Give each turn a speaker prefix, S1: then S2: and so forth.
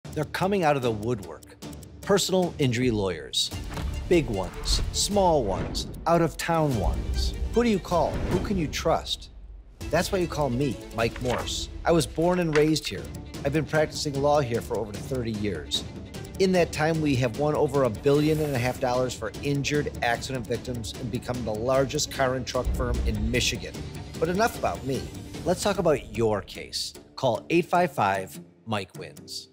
S1: They're coming out of the woodwork. Personal injury lawyers. Big ones, small ones, out-of-town ones. Who do you call? Who can you trust? That's why you call me, Mike Morse. I was born and raised here. I've been practicing law here for over 30 years. In that time, we have won over $1.5 billion for injured accident victims and become the largest car and truck firm in Michigan. But enough about me. Let's talk about your case. Call 855-MIKE-WINS.